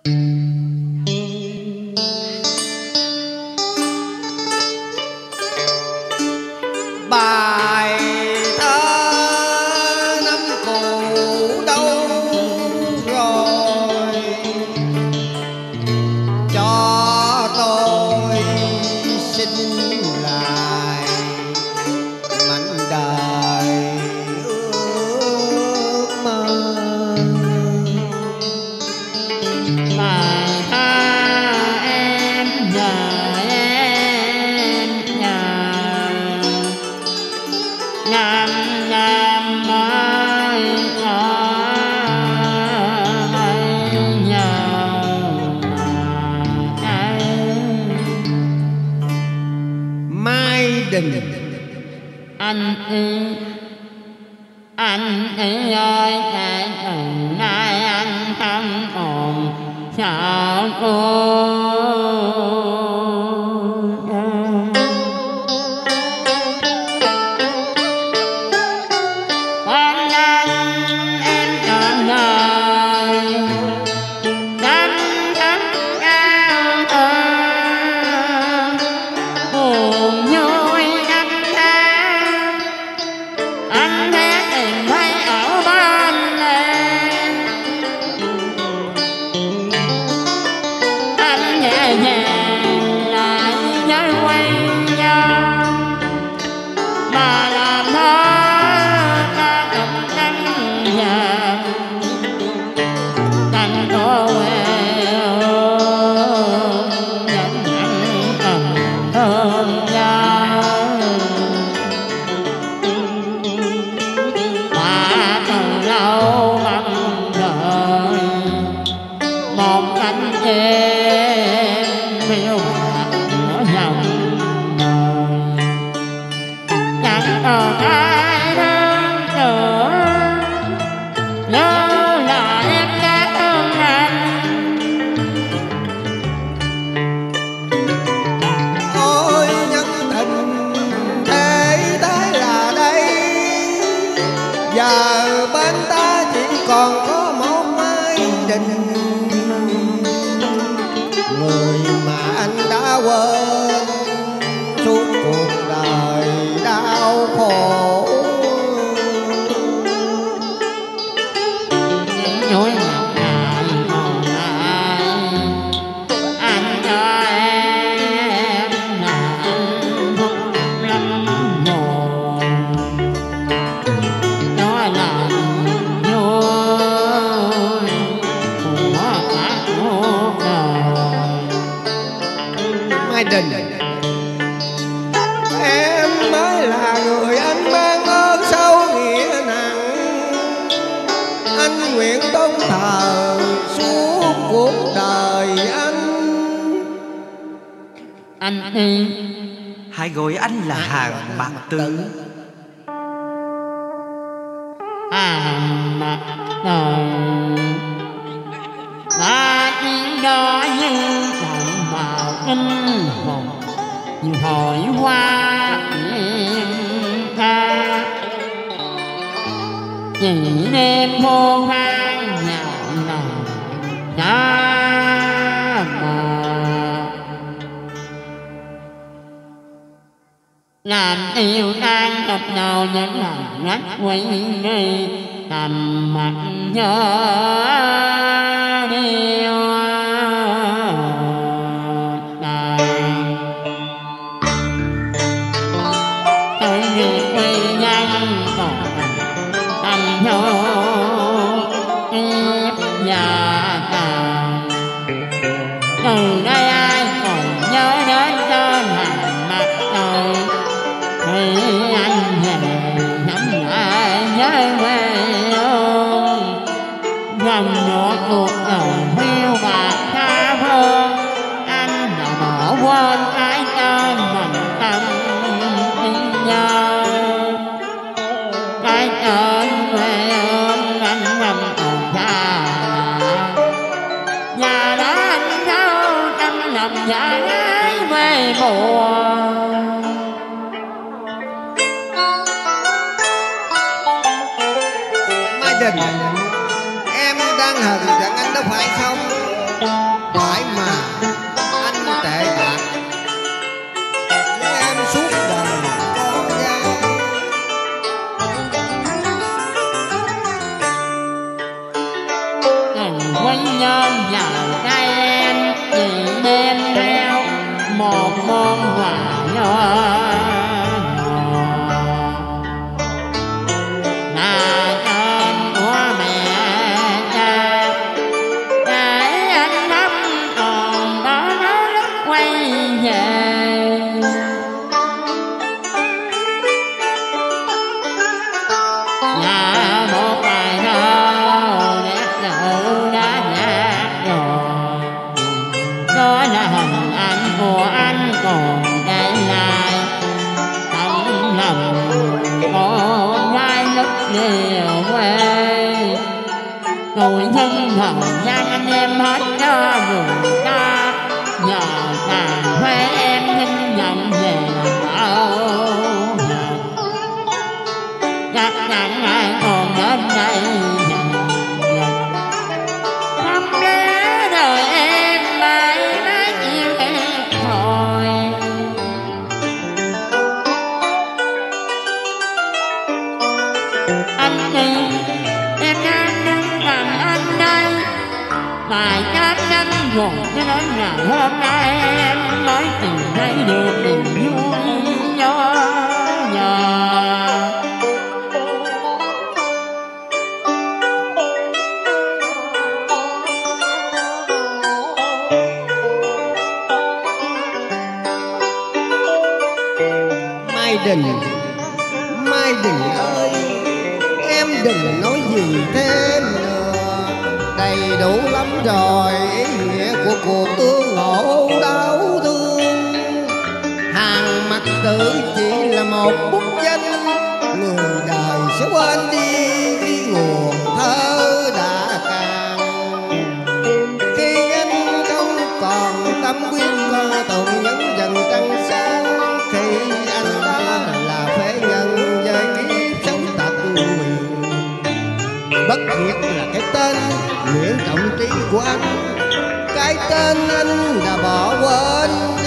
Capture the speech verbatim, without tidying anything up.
Bài thơ năm cũ đâu rồi, cho tôi xin lại mảnh đời ước mơ. Bài thơ em nhờ em nhờ ngàn ngàn ơi ơi nhờ Mai Đình. anh y anh y ơi kể từ nay anh không còn sợ cô. Con anh em trọn đời đắm đắm cao thơ buồn vui năm tháng anh sẽ tìm thấy ở bên em. Anh nhẹ nhàng lại nhớ quay nhau mà làm thơ ta cùng cánh nhà cánh cô queo nhận nhận cần thương nhau. Mà từ lâu mong đợi một cánh em phiêu bạt giữa dòng đời, chẳng còn ai thương nữa nhớ là em đã thương anh. Ôi nhân tình thế tới là đây, giờ bên ta chỉ còn có một Mai Đình, người mà anh đã quên suốt cuộc đời đau khổ. Những nỗi ngọt ngào còn lại anh cho em là hạnh phúc lắm rồi, đó là vui của cả cuộc đời. Mai Đình, em mới là người anh mang ơn sâu nghĩa nặng, anh nguyện tôn thờ suốt cuộc đời anh. Anh đi Hãy gọi anh là Hàng Mạc Tử. hàng mặt trời và tiếng đó như động vào kinh hồn như hồi hoa niệm ca, chỉ đêm vô vang nhạo lòng nhớ mà làm yêu đang gặp nhau những lần ngắt quay đi tầm mặt nhớ điều đời. Tôi việc đi nhanh còn tầm nhớ tiếp nhà tàn, từ đây ai còn nhớ đến tên hàng mặt trời thì anh về nhắm lại nhớ quê hương, dòng nửa cuộc đời phiêu bạt tha phương. Anh đã bỏ quên cái tên mình tâm tin nhau, cái tên quê hương anh không còn xa lạ. Nhà đó anh sâu trong lòng dạ gái quê buồn. Mai Đình, em đang hờn giận anh đó phải không? quanh nhân vào tay em chỉ đem theo một món quà nhỏ là con của mẹ cha để anh thăm còn đó nó lúc quay về. Nhà một bài thơ nét nụ đã nhạt nhòa, đó là hình ảnh của anh còn để lại tấm lòng một vai lúc liều quê. Rồi thân thời gian anh em hết cho buồn ta, nhờ cà phê em xin nhận về bảo chắc chắn ai còn đến đây không lẽ đời em mãi mãi chịu thiệt thôi. Anh đi em đang đứng gần anh đây, bài hát anh buồn cho đến ngày hôm nay em mới tìm thấy được niềm vui nhỏ nhòa. Mai Đình, Mai Đình ơi, em đừng nói gì thêm nữa, đầy đủ lắm rồi ý nghĩa của cuộc tương ngộ đau thương. Hàng Mặc Tử chỉ là một bút danh, người đời sẽ quên đi khi nguồn thơ đã cạn. Khi anh không còn tâm quyết co tụng những dần trăng sáng, thì anh đã là phế nhân với kiếp sống tật nguyền. Bất diệt là cái tên Nguyễn Trọng Trí của anh, cái tên anh đã bỏ quên